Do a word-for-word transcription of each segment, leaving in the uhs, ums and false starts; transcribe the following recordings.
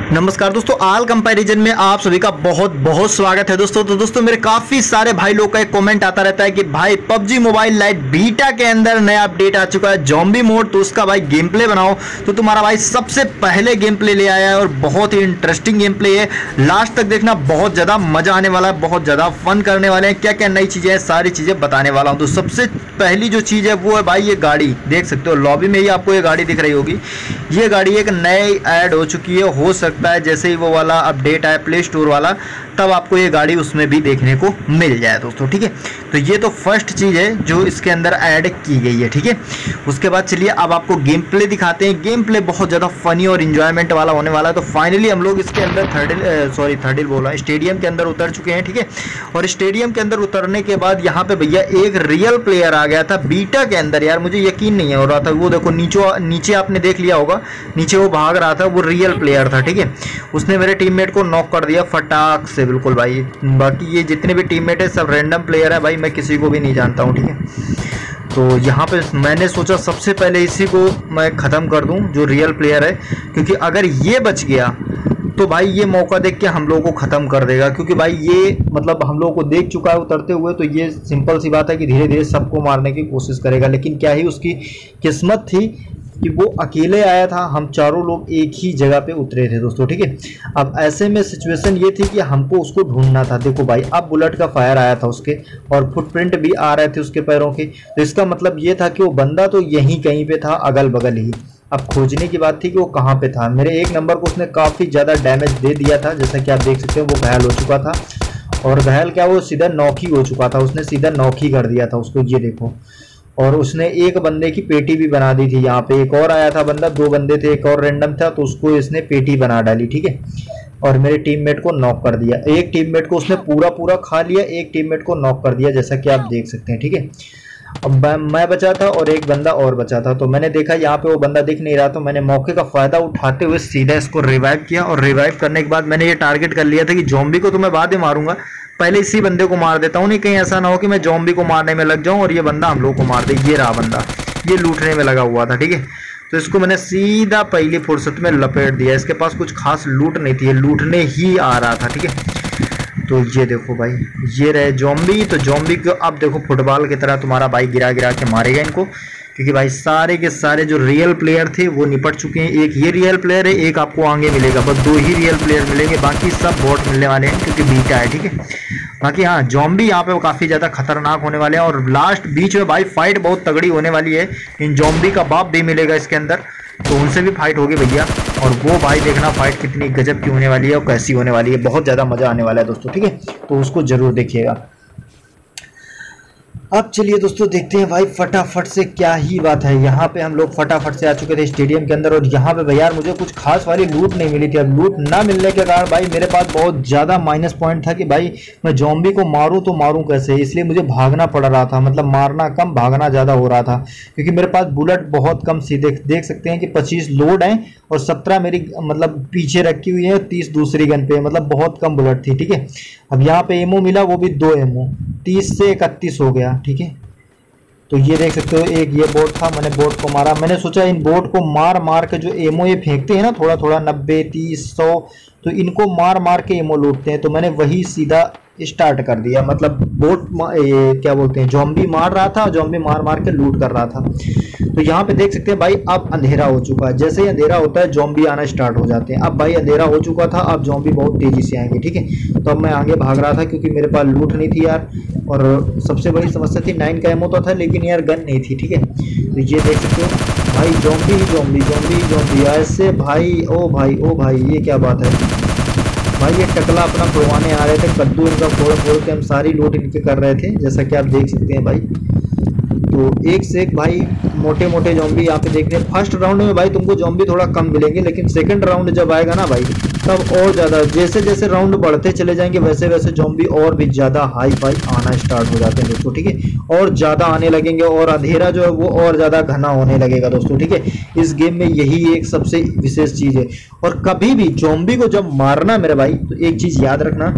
नमस्कार दोस्तों, आल कंपैरिजन में आप सभी का बहुत बहुत स्वागत है दोस्तों। तो दोस्तों मेरे काफी सारे भाई लोग का एक कमेंट आता रहता है कि भाई पबजी मोबाइल लाइट बीटा के अंदर नया अपडेट आ चुका है जॉम्बी मोड, तो उसका भाई गेम प्ले बनाओ। तो तुम्हारा भाई सबसे पहले गेम प्ले ले आया है और बहुत ही इंटरेस्टिंग गेम प्ले है। लास्ट तक देखना, बहुत ज़्यादा मजा आने वाला है, बहुत ज़्यादा फन करने वाले हैं। क्या क्या नई चीज़ें हैं सारी चीज़ें बताने वाला हूँ। तो सबसे पहली जो चीज़ है वो है भाई ये गाड़ी, देख सकते हो लॉबी में ही आपको ये गाड़ी दिख रही होगी। ये गाड़ी एक नई ऐड हो चुकी है, हो सकता है जैसे ही वो वाला अपडेट आया प्ले स्टोर वाला तब आपको ये गाड़ी उसमें भी देखने को मिल जाए दोस्तों, ठीक है। तो ये तो फर्स्ट चीज़ है जो इसके अंदर ऐड की गई है, ठीक है। उसके बाद चलिए अब आपको गेम प्ले दिखाते हैं। गेम प्ले बहुत ज़्यादा फनी और इंजॉयमेंट वाला होने वाला है। तो फाइनली हम लोग इसके अंदर थर्ड सॉरी थर्ड बोल रहा है स्टेडियम के अंदर उतर चुके हैं, ठीक है। और स्टेडियम के अंदर उतरने के बाद यहाँ पे भैया एक रियल प्लेयर आ गया था बीटा के अंदर। यार मुझे यकीन नहीं हो रहा था, वो देखो नीचे नीचे आपने देख लिया होगा, नीचे वो भाग रहा था, वो रियल प्लेयर था, ठीक है। उसने मेरे टीममेट को नॉक कर दिया फटाक से, बिल्कुल भाई। बाकी ये जितने भी टीममेट है सब रैंडम प्लेयर है भाई, मैं किसी को भी नहीं जानता हूँ, ठीक है। तो यहाँ पे मैंने सोचा सबसे पहले इसी को मैं ख़त्म कर दूँ जो रियल प्लेयर है, क्योंकि अगर ये बच गया तो भाई ये मौका देख के हम लोगों को ख़त्म कर देगा। क्योंकि भाई ये मतलब हम लोगों को देख चुका है उतरते हुए, तो ये सिंपल सी बात है कि धीरे धीरे सबको मारने की कोशिश करेगा। लेकिन क्या ही उसकी किस्मत थी कि वो अकेले आया था, हम चारों लोग एक ही जगह पे उतरे थे दोस्तों, ठीक है। अब ऐसे में सिचुएशन ये थी कि हमको उसको ढूंढना था। देखो भाई अब बुलेट का फायर आया था उसके और फुटप्रिंट भी आ रहे थे उसके पैरों के, तो इसका मतलब ये था कि वो बंदा तो यहीं कहीं पे था, अगल बगल ही। अब खोजने की बात थी कि वो कहाँ पे था। मेरे एक नंबर को उसने काफ़ी ज़्यादा डैमेज दे दिया था, जैसा कि आप देख सकते हो वो घायल हो चुका था। और घायल क्या, वो सीधा नॉक ही हो चुका था, उसने सीधा नॉक ही कर दिया था उसको, ये देखो। और उसने एक बंदे की पेटी भी बना दी थी। यहाँ पे एक और आया था बंदा, दो बंदे थे, एक और रैंडम था, तो उसको इसने पेटी बना डाली, ठीक है। और मेरे टीममेट को नॉक कर दिया। एक टीममेट को उसने पूरा पूरा खा लिया, एक टीममेट को नॉक कर दिया, जैसा कि आप देख सकते हैं, ठीक है। अब मैं बचा था और एक बंदा और बचा था। तो मैंने देखा यहाँ पे वो बंदा दिख नहीं रहा, तो मैंने मौके का फ़ायदा उठाते हुए सीधा इसको रिवाइव किया। और रिवाइव करने के बाद मैंने ये टारगेट कर लिया था कि जॉम्बी को तो मैं बाद में मारूंगा, पहले इसी बंदे को मार देता हूँ। नहीं कहीं ऐसा ना हो कि मैं जॉम्बी को मारने में लग जाऊँ और ये बंदा हम लोग को मार दे। ये रहा बंदा, ये लूटने में लगा हुआ था, ठीक है। तो इसको मैंने सीधा पहली फुर्सत में लपेट दिया। इसके पास कुछ खास लूट नहीं थी, ये लूटने ही आ रहा था, ठीक है। तो ये देखो भाई, ये रहे जॉम्बी। तो जॉम्बी को अब देखो फुटबॉल की तरह तुम्हारा भाई गिरा गिरा के मारेगा इनको, क्योंकि भाई सारे के सारे जो रियल प्लेयर थे वो निपट चुके हैं। एक ये रियल प्लेयर है, एक आपको आगे मिलेगा, बस दो ही रियल प्लेयर मिलेंगे, बाकी सब बॉट मिलने वाले हैं क्योंकि बीटा है, ठीक है। बाकी हाँ जॉम्बी यहाँ पे वो काफ़ी ज़्यादा खतरनाक होने वाले हैं। और लास्ट बीच में भाई फाइट बहुत तगड़ी होने वाली है। इन जॉम्बी का बाप भी मिलेगा इसके अंदर, तो उनसे भी फाइट होगी भैया। और वो भाई देखना फाइट कितनी गजब की होने वाली है और कैसी होने वाली है, बहुत ज़्यादा मज़ा आने वाला है दोस्तों, ठीक है। तो उसको ज़रूर देखिएगा। अब चलिए दोस्तों देखते हैं भाई फटाफट से क्या ही बात है। यहाँ पे हम लोग फटाफट से आ चुके थे स्टेडियम के अंदर और यहाँ पे भैया मुझे कुछ खास वाली लूट नहीं मिली थी। अब लूट ना मिलने के कारण भाई मेरे पास बहुत ज़्यादा माइनस पॉइंट था कि भाई मैं जॉम्बी को मारूं तो मारूं कैसे, इसलिए मुझे भागना पड़ रहा था। मतलब मारना कम भागना ज़्यादा हो रहा था, क्योंकि मेरे पास बुलेट बहुत कम सी देख देख सकते हैं कि पच्चीस लोड हैं और सत्रह मेरी मतलब पीछे रखी हुई है, तीस दूसरी गन पे, मतलब बहुत कम बुलेट थी, ठीक है। अब यहाँ पे एमओ मिला, वो भी दो एमओ, तीस से इकतीस हो गया, ठीक है। तो ये देख सकते हो एक ये बोट था, मैंने बोट को मारा। मैंने सोचा इन बोट को मार मार के जो एमओ ये फेंकते हैं ना थोड़ा थोड़ा, नब्बे तीस सौ, तो इनको मार मार के एमओ लूटते हैं। तो मैंने वही सीधा स्टार्ट कर दिया, मतलब बोट ये क्या बोलते हैं जॉम्बी मार रहा था, जॉम्बी मार मार के लूट कर रहा था। तो यहाँ पे देख सकते हैं भाई अब अंधेरा हो चुका है। जैसे ही अंधेरा होता है जॉम्बी आना स्टार्ट हो जाते हैं। अब भाई अंधेरा हो चुका था, अब जॉम्बी बहुत तेजी से आएंगे, ठीक है। तो अब मैं आगे भाग रहा था क्योंकि मेरे पास लूट नहीं थी यार, और सबसे बड़ी समस्या थी नाइन का एमओ तो था लेकिन यार गन नहीं थी, ठीक है। तो ये देख सकते हो भाई जॉम्बी ही जॉम्बी जॉम्बी जॉम्बी ऐसे भाई, ओ भाई ओ भाई ये क्या बात है भाई। ये टकला अपना खुलवाने आ रहे थे, कद्दू इनका फोड़ फोड़ के हम सारी लूट इनके कर रहे थे, जैसा कि आप देख सकते हैं भाई। तो एक से एक भाई मोटे मोटे जॉम्बी यहाँ पे देख रहे हैं। फर्स्ट राउंड में भाई तुमको जॉम्बी थोड़ा कम मिलेंगे, लेकिन सेकंड राउंड जब आएगा ना भाई तब और ज़्यादा, जैसे जैसे राउंड बढ़ते चले जाएंगे वैसे वैसे जॉम्बी और भी ज़्यादा हाई फाई आना स्टार्ट हो जाते हैं दोस्तों, ठीक है। और ज़्यादा आने लगेंगे और अंधेरा जो है वो और ज़्यादा घना होने लगेगा दोस्तों, ठीक है। इस गेम में यही एक सबसे विशेष चीज़ है। और कभी भी जॉम्बी को जब मारना मेरे भाई, तो एक चीज़ याद रखना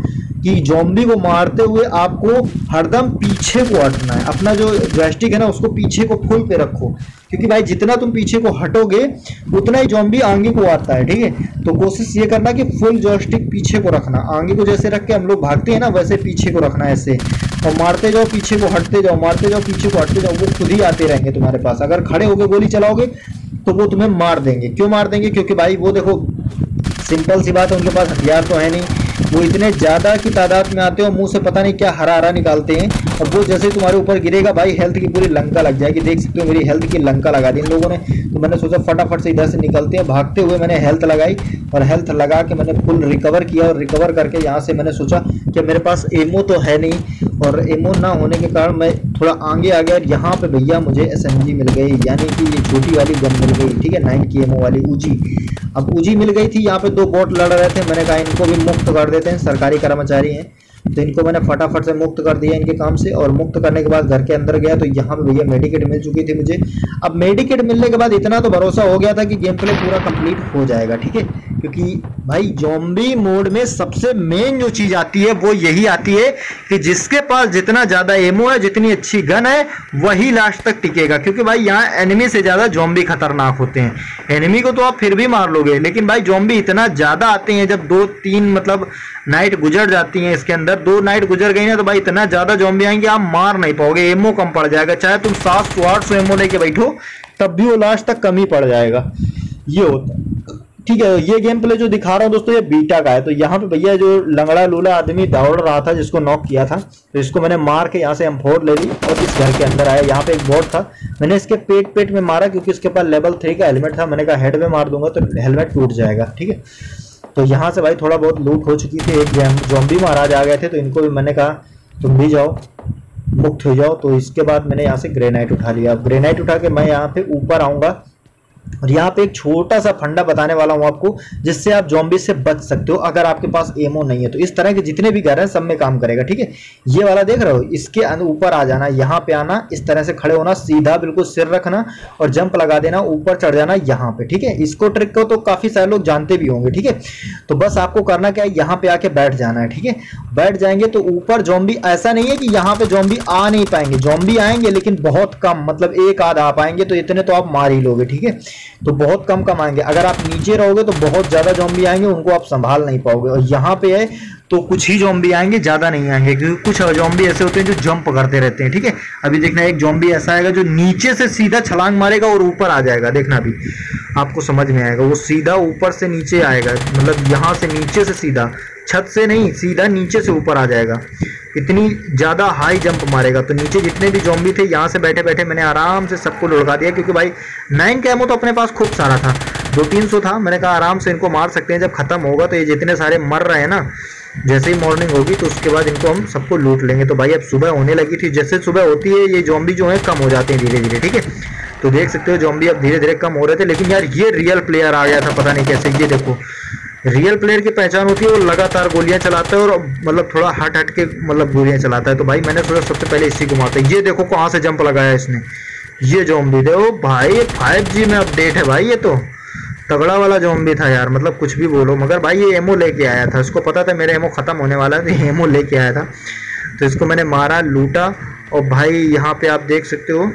कि जॉम्बी को मारते हुए आपको हरदम पीछे को हटना है, अपना जो जॉयस्टिक है ना उसको पीछे को फुल पे रखो, क्योंकि भाई जितना तुम पीछे को हटोगे उतना ही जॉम्बी आगे को आता है, ठीक है। तो कोशिश ये करना कि फुल जॉयस्टिक पीछे को रखना, आगे को जैसे रख के हम लोग भागते हैं ना वैसे पीछे को रखना ऐसे, और मारते जाओ पीछे को हटते जाओ, मारते जाओ पीछे को हटते जाओ, वो खुद ही आते रहेंगे तुम्हारे पास। अगर खड़े होकर गोली चलाओगे तो वो तुम्हें मार देंगे। क्यों मार देंगे? क्योंकि भाई वो देखो सिंपल सी बात है, उनके पास हथियार तो है नहीं, वो इतने ज़्यादा की तादाद में आते हैं और मुंह से पता नहीं क्या हरा हरा निकालते हैं, और वो जैसे तुम्हारे ऊपर गिरेगा भाई हेल्थ की पूरी लंका लग जाएगी। देख सकते हो मेरी हेल्थ की लंका लगा दी इन लोगों ने। तो मैंने सोचा फटाफट से इधर से निकलते हैं, भागते हुए मैंने हेल्थ लगाई और हेल्थ लगा के मैंने फुल रिकवर किया, और रिकवर करके यहाँ से मैंने सोचा कि मेरे पास एमओ तो है नहीं, और एमओ ना होने के कारण मैं थोड़ा आगे आ गया। यहाँ पे भैया मुझे एसएमजी मिल गई, यानी कि ये छोटी वाली गन मिल गई, ठीक है, नाइन की एमओ वाली उजी। अब उजी मिल गई थी, यहाँ पे दो बोट लड़ रहे थे, मैंने कहा इनको भी मुक्त कर देते हैं, सरकारी कर्मचारी हैं तो इनको मैंने फटाफट से मुक्त कर दिया इनके काम से। और मुक्त करने के बाद घर के अंदर गया तो यहाँ पे भैया मेडिकेट मिल चुकी थी मुझे। अब मेडिकेट मिलने के बाद इतना तो भरोसा हो गया था कि गेम प्ले पूरा कंप्लीट हो जाएगा, ठीक है, क्योंकि भाई ज़ॉम्बी मोड में सबसे मेन जो चीज आती है वो यही आती है कि जिसके पास जितना ज्यादा एमओ है, जितनी अच्छी गन है, वही लास्ट तक टिकेगा। क्योंकि भाई यहाँ एनिमी से ज्यादा ज़ॉम्बी खतरनाक होते हैं। एनिमी को तो आप फिर भी मार लोगे, लेकिन भाई ज़ॉम्बी इतना ज्यादा आते हैं, जब दो तीन मतलब नाइट गुजर जाती हैं इसके अंदर, दो नाइट गुजर गई ना तो भाई इतना ज्यादा ज़ॉम्बी आएंगे आप मार नहीं पाओगे, एमओ कम पड़ जाएगा। चाहे तुम सात सौ आठ सौ एमओ लेके बैठो तब भी वो लास्ट तक कम ही पड़ जाएगा, ये होता है, ठीक है। ये गेम प्ले जो दिखा रहा हूँ दोस्तों ये बीटा का है। तो यहाँ पे भैया जो लंगड़ा लूला आदमी दौड़ रहा था जिसको नॉक किया था, तो इसको मैंने मार के यहाँ से एम फोर ले ली और इस घर के अंदर आया। यहाँ पे एक बोट था, मैंने इसके पेट पेट में मारा क्योंकि इसके पास लेवल थ्री का हेलमेट था। मैंने कहा हेड में मार दूंगा तो हेलमेट टूट जाएगा, ठीक है। तो यहाँ से भाई थोड़ा बहुत लूट हो चुकी थी। एक ज़ॉम्बी महाराज आ गए थे तो इनको भी मैंने कहा तुम भी जाओ, मुक्त हो जाओ। तो इसके बाद मैंने यहाँ से ग्रेनाइट उठा लिया। अब ग्रेनाइट उठा के मैं यहाँ पे ऊपर आऊँगा और यहाँ पे एक छोटा सा फंडा बताने वाला हूँ आपको, जिससे आप ज़ॉम्बी से बच सकते हो अगर आपके पास एमओ नहीं है। तो इस तरह के जितने भी घर हैं सब में काम करेगा, ठीक है। ये वाला देख रहे हो, इसके ऊपर आ जाना, यहाँ पे आना, इस तरह से खड़े होना, सीधा बिल्कुल सिर रखना और जंप लगा देना, ऊपर चढ़ जाना यहाँ पे, ठीक है। इसको ट्रिक को तो काफी सारे लोग जानते भी होंगे, ठीक है। तो बस आपको करना क्या है, यहाँ पे आके बैठ जाना है, ठीक है। बैठ जाएंगे तो ऊपर ज़ॉम्बी, ऐसा नहीं है कि यहाँ पे ज़ॉम्बी आ नहीं पाएंगे, ज़ॉम्बी आएंगे लेकिन बहुत कम, मतलब एक आध आ पाएंगे, तो इतने तो आप मार ही लोगे, ठीक है। तो बहुत कम कम आएंगे। अगर आप नीचे रहोगे तो बहुत ज्यादा ज़ॉम्बी आएंगे, उनको आप संभाल नहीं पाओगे। और यहाँ पे है तो कुछ ही ज़ॉम्बी आएंगे, ज्यादा नहीं आएंगे, क्योंकि कुछ ज़ॉम्बी ऐसे होते हैं जो जंप करते रहते हैं, ठीक है। अभी देखना एक ज़ॉम्बी ऐसा आएगा जो नीचे से सीधा छलांग मारेगा और ऊपर आ जाएगा, देखना अभी आपको समझ में आएगा। वो सीधा ऊपर से नीचे आएगा, मतलब यहाँ से नीचे से सीधा, छत से नहीं, सीधा नीचे से ऊपर आ जाएगा। इतनी ज़्यादा हाई जंप मारेगा। तो नीचे जितने भी ज़ॉम्बी थे यहाँ से बैठे बैठे मैंने आराम से सबको लुढ़का दिया, क्योंकि भाई नाइन का एमो तो अपने पास खूब सारा था, दो तीन सौ था। मैंने कहा आराम से इनको मार सकते हैं। जब खत्म होगा तो ये जितने सारे मर रहे हैं ना, जैसे ही मॉर्निंग होगी तो उसके बाद इनको हम सबको लूट लेंगे। तो भाई अब सुबह होने लगी थी, जैसे सुबह होती है ये ज़ॉम्बी जो है कम हो जाते हैं धीरे धीरे, ठीक है। तो देख सकते हो ज़ॉम्बी अब धीरे धीरे कम हो रहे थे। लेकिन यार ये रियल प्लेयर आ गया था, पता नहीं कैसे। ये देखो रियल प्लेयर की पहचान होती है, वो लगातार गोलियां चलाता है और मतलब थोड़ा हट हट के मतलब गोलियां चलाता है। तो भाई मैंने सोचा सबसे पहले इसी को मारता है। ये देखो कहाँ से जंप लगाया इसने, ये ज़ॉम्बी देखो भाई, फाइव जी में अपडेट है भाई, ये तो तगड़ा वाला ज़ॉम्बी था यार, मतलब कुछ भी बोलो। मगर भाई ये एमओ लेके आया था, इसको पता था मेरा एमओ खत्म होने वाला है, तो एमओ लेके आया था। तो इसको मैंने मारा, लूटा। और भाई यहाँ पे आप देख सकते हो,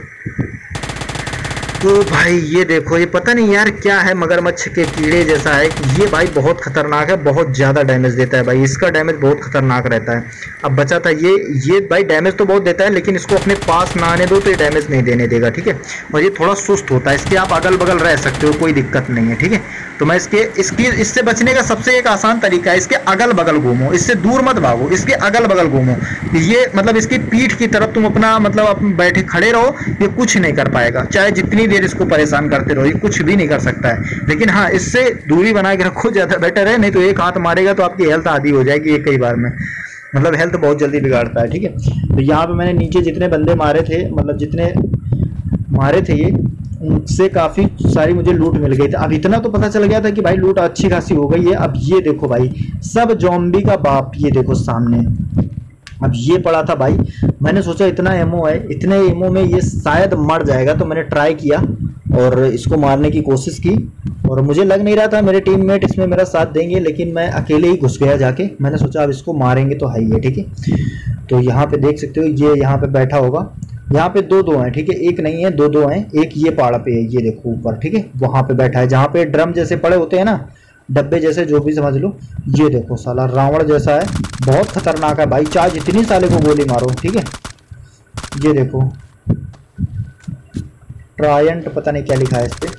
तो भाई ये देखो, ये पता नहीं यार क्या है, मगरमच्छ के कीड़े जैसा है। ये भाई बहुत खतरनाक है, बहुत ज़्यादा डैमेज देता है भाई, इसका डैमेज बहुत खतरनाक रहता है। अब बचा था ये ये भाई डैमेज तो बहुत देता है, लेकिन इसको अपने पास ना आने दो तो ये डैमेज नहीं देने देगा, ठीक है। और ये थोड़ा सुस्त होता है, इसके आप अगल बगल रह सकते हो, कोई दिक्कत नहीं है, ठीक है। तो मैं इसके इसकी इससे बचने का सबसे एक आसान तरीका है, इसके अगल बगल घूमो, इससे दूर मत भागो, इसके अगल बगल घूमो। ये मतलब इसकी पीठ की तरफ तुम अपना मतलब अपने बैठे खड़े रहो, ये कुछ नहीं कर पाएगा। चाहे जितनी देर इसको परेशान करते रहो, ये कुछ भी नहीं कर सकता है। लेकिन हाँ, इससे दूरी बना के रखो, ज़्यादा बेटर है, नहीं तो एक हाथ मारेगा तो आपकी हेल्थ आधी हो जाएगी एक कई बार में, मतलब हेल्थ बहुत जल्दी बिगाड़ता है, ठीक है। तो यहाँ पे मैंने नीचे जितने बंदे मारे थे, मतलब जितने मारे थे ये, उनसे काफ़ी सारी मुझे लूट मिल गई थी। अब इतना तो पता चल गया था कि भाई लूट अच्छी खासी हो गई है। अब ये देखो भाई, सब ज़ॉम्बी का बाप ये देखो सामने, अब ये पड़ा था भाई। मैंने सोचा इतना एमओ है, इतने एमओ में ये शायद मर जाएगा, तो मैंने ट्राई किया और इसको मारने की कोशिश की, और मुझे लग नहीं रहा था मेरे टीममेट इसमें मेरा साथ देंगे, लेकिन मैं अकेले ही घुस गया जाके। मैंने सोचा अब इसको मारेंगे तो है ही है, ठीक है। तो यहाँ पे देख सकते हो ये यहाँ पे बैठा होगा, यहाँ पे दो दो हैं, ठीक है, एक नहीं है दो दो हैं। एक ये पहाड़ पे है, ये देखो ऊपर, ठीक है, वहाँ पे बैठा है जहाँ पे ड्रम जैसे पड़े होते हैं ना, डब्बे जैसे, जो भी समझ लो। ये देखो साला रावण जैसा है, बहुत खतरनाक है भाई, चाहे जितनी साले को गोली मारो, ठीक है। ये देखो ट्रायंट पता नहीं क्या लिखा है इस पे।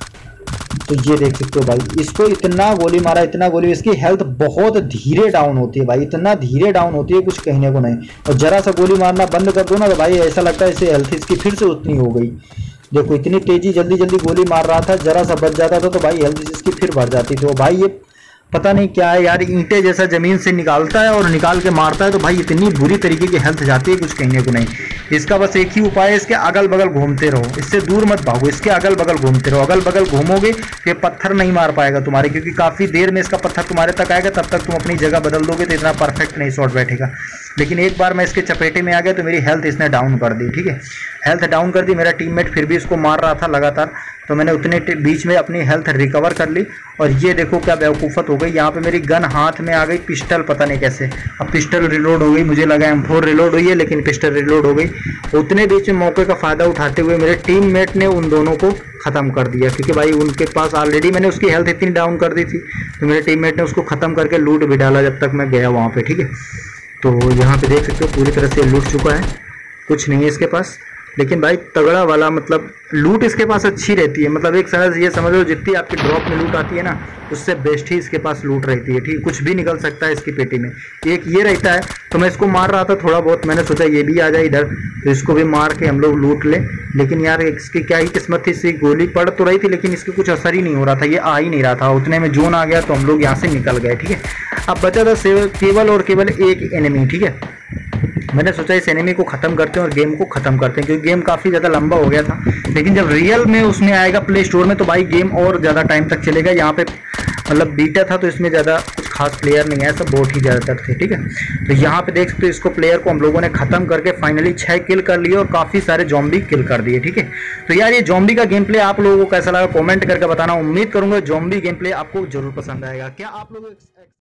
तो ये देख सकते हो भाई, इसको इतना गोली मारा, इतना गोली, इसकी हेल्थ बहुत धीरे डाउन होती है भाई, इतना धीरे डाउन होती है कुछ कहने को नहीं। और जरा सा गोली मारना बंद कर दो ना तो भाई ऐसा लगता है इसे हेल्थ इसकी फिर से उतनी हो गई। देखो इतनी तेजी जल्दी जल्दी गोली मार रहा था, जरा सा बच जाता था तो भाई हेल्थ इसकी फिर बढ़ जाती थी। तो भाई ये पता नहीं क्या है यार, ईंटे जैसा जमीन से निकालता है और निकाल के मारता है, तो भाई इतनी बुरी तरीके की हेल्थ जाती है कुछ कहने को नहीं। इसका बस एक ही उपाय है, इसके अगल बगल घूमते रहो, इससे दूर मत भागो, इसके अगल बगल घूमते रहो। अगल बगल घूमोगे ये पत्थर नहीं मार पाएगा तुम्हारे, क्योंकि काफ़ी देर में इसका पत्थर तुम्हारे तक आएगा, तब तक तुम अपनी जगह बदल दोगे तो इतना परफेक्ट नहीं शॉट बैठेगा। लेकिन एक बार मैं इसके चपेटे में आ गया तो मेरी हेल्थ इसने डाउन कर दी, ठीक है, हेल्थ डाउन कर दी। मेरा टीममेट फिर भी इसको मार रहा था लगातार, तो मैंने उतने बीच में अपनी हेल्थ रिकवर कर ली। और ये देखो क्या बेवकूफ़त हो गई, यहाँ पे मेरी गन हाथ में आ गई, पिस्टल पता नहीं कैसे, अब पिस्टल रिलोड हो गई, मुझे लगा एम फोर रिलोड हुई है लेकिन पिस्टल रिलोड हो गई। उतने बीच में मौके का फ़ायदा उठाते हुए मेरे टीममेट ने उन दोनों को ख़त्म कर दिया, क्योंकि भाई उनके पास ऑलरेडी मैंने उसकी हेल्थ इतनी डाउन कर दी थी, तो मेरे टीममेट ने उसको ख़त्म करके लूट भी डाला जब तक मैं गया वहाँ पे, ठीक है। तो यहाँ पे देख सकते हो पूरी तरह से लूट चुका है, कुछ नहीं है इसके पास, लेकिन भाई तगड़ा वाला मतलब लूट इसके पास अच्छी रहती है। मतलब एक तरह से ये समझ लो जितनी आपकी ड्रॉप में लूट आती है ना, उससे बेस्ट ही इसके पास लूट रहती है, ठीक, कुछ भी निकल सकता है इसकी पेटी में। एक ये रहता है, तो मैं इसको मार रहा था थोड़ा बहुत, मैंने सोचा ये भी आ जाए इधर तो इसको भी मार के हम लोग लूट ले। लेकिन यार इसकी क्या ही किस्मत थी, इसकी गोली पड़ तो रही थी लेकिन इसकी कुछ असर ही नहीं हो रहा था, ये आ ही नहीं रहा था। उतने में जोन आ गया तो हम लोग यहाँ से निकल गए, ठीक है। अब बचा था केवल और केवल एक एनिमी, ठीक है। मैंने सोचा इस एनिमी को ख़त्म करते हैं और गेम को ख़त्म करते हैं, क्योंकि गेम काफ़ी ज़्यादा लंबा हो गया था। लेकिन जब रियल में उसमें आएगा प्ले स्टोर में तो भाई गेम और ज़्यादा टाइम तक चलेगा। यहाँ पे मतलब बीटा था तो इसमें ज़्यादा कुछ खास प्लेयर नहीं है, सब बहुत ही ज़्यादातर थे, ठीक है। तो यहाँ पे देख सकते हो इसको प्लेयर को हम लोगों ने ख़त्म करके फाइनली छः किल कर लिए और काफ़ी सारे जॉम्बी किल कर दिए, ठीक है। तो यार ये जॉम्बी का गेम प्ले आप लोगों को कैसा लगा कॉमेंट करके बताना। उम्मीद करूँगा जॉम्बी गेम प्ले आपको जरूर पसंद आएगा। क्या आप लोग